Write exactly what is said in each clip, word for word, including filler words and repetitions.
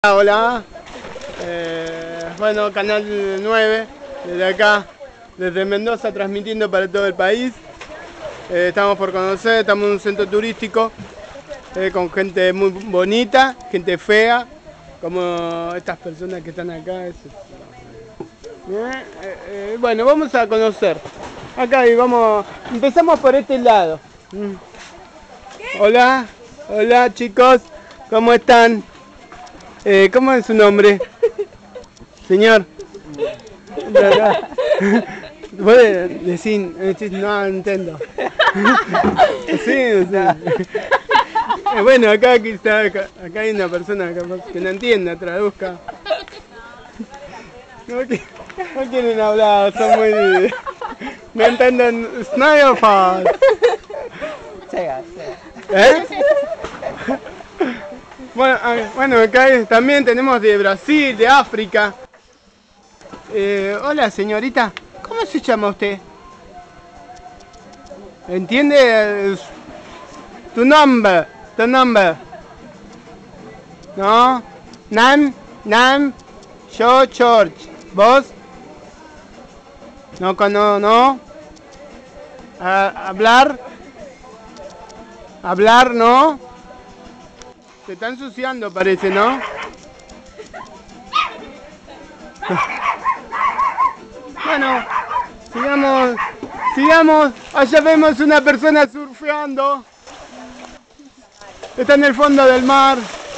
Hola, eh, bueno, Canal nueve, desde acá, desde Mendoza, transmitiendo para todo el país. Eh, estamos por conocer, estamos en un centro turístico eh, con gente muy bonita, gente fea, como estas personas que están acá. Es, eh, eh, bueno, vamos a conocer. Acá y vamos, empezamos por este lado. Hola, hola chicos, ¿cómo están? Eh, ¿Cómo es su nombre? Señor. ¿Puede decir? decir no entiendo. Sí, sí. Bueno, acá, aquí está, acá, acá hay una persona que no entienda, traduzca. No, no quieren hablar, son muy... No entienden. Snail fast. ¿Eh? Bueno, bueno, acá también tenemos de Brasil, de África. Eh, hola señorita, ¿cómo se llama usted? ¿Entiende? Tu nombre, tu nombre. ¿No? Nam, Nam, yo, George. ¿Vos? No, no, no. A, hablar. Hablar, no. Se está ensuciando, parece, ¿no? Bueno, sigamos, sigamos. Allá vemos una persona surfeando. Está en el fondo del mar.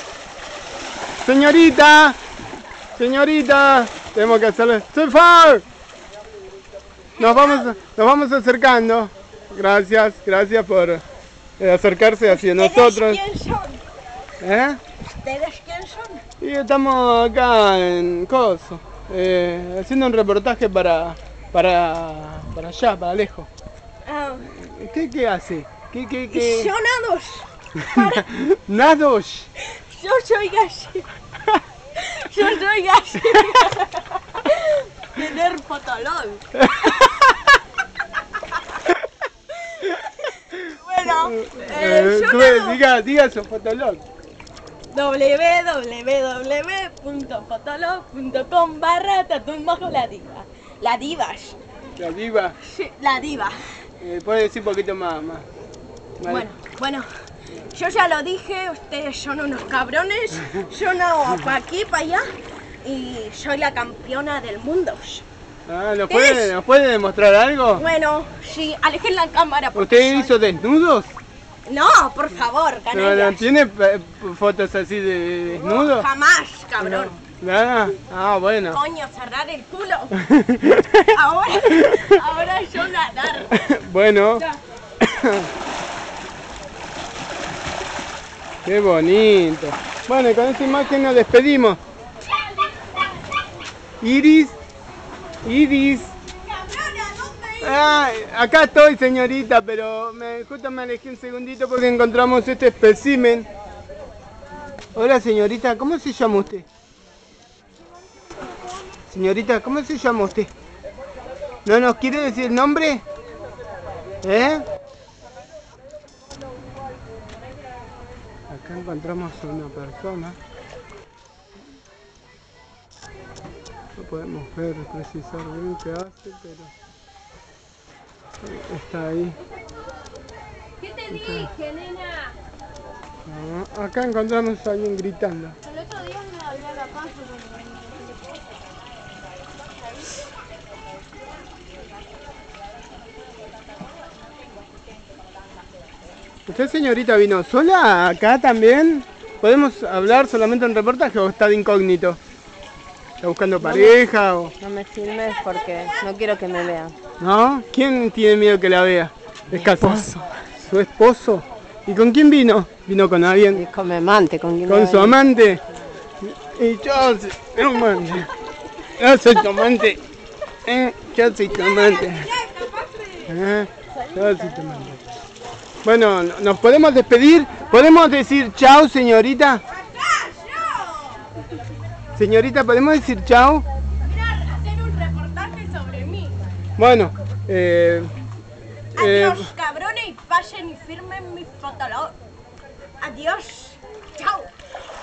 Señorita, señorita, tenemos que hacerle surfar. Nos vamos, nos vamos acercando. Gracias, gracias por eh, acercarse hacia nosotros. ¿Eh? ¿Ustedes quién son? Y estamos acá en Coso, eh, haciendo un reportaje para, para, para allá, para lejos. Ah, ¿Qué, qué hace? ¿Qué, qué, qué? yo nados. Para... ¿Nados? Yo soy gallina. Yo soy gallina. Tener fotolog. Bueno, eh, Eh, yo tú, nado. diga, diga su fotolog. w w w punto fotolog punto com barra tatún bajo la diva. La divas. La diva. Sí, la diva. Eh, Puede decir un poquito más, más. Vale. Bueno, bueno, yo ya lo dije, ustedes son unos cabrones. Yo no para aquí, para allá. Y soy la campeona del mundo. Ah, ¿nos ¿Qué puede, es? ¿Nos puede demostrar algo? Bueno, sí, alejen la cámara. porque ¿Usted soy- hizo desnudos? No, por favor, ¿No, canallas. no tiene eh, fotos así de desnudos? No, jamás, cabrón. Nada. Ah, bueno. Coño, cerrar el culo. Ahora, ahora yo nadar. Bueno. Ya. Qué bonito. Bueno, y con esta imagen nos despedimos. Iris. Iris. Cabrona, ¿dónde ir? Ay, acá estoy, señorita, pero me, justo me alejé un segundito porque encontramos este espécimen. Hola, señorita, ¿cómo se llama usted? Señorita, ¿cómo se llama usted? ¿No nos quiere decir el nombre? ¿Eh? Acá encontramos a una persona. No podemos ver, precisar bien qué hace, pero está ahí. ¿Qué te dije, nena? Ah, acá encontramos a alguien gritando. El otro día me había la panza. ¿Usted, señorita, vino sola acá también? ¿Podemos hablar solamente en reportaje o está de incógnito? ¿Está buscando pareja o...? No me filmes porque no quiero que me vean. ¿No? ¿Quién tiene miedo que la vea? ¿Es casado? ¿Su esposo? ¿Y con quién vino? ¿Vino con alguien? Y con mi amante, con quien ¿Con me su ven. amante? Y yo soy tu amante. Yo soy tu amante. Eh, yo soy tu amante. Eh, yo soy tu amante. Bueno, ¿nos podemos despedir? ¿Podemos decir chao, señorita? Señorita, ¿podemos decir chao? Mirar, hacer un reportaje sobre mí. Bueno, eh... eh, Adiós, cabrones, y pasen y firmen mi fotolog. Adiós. Chao.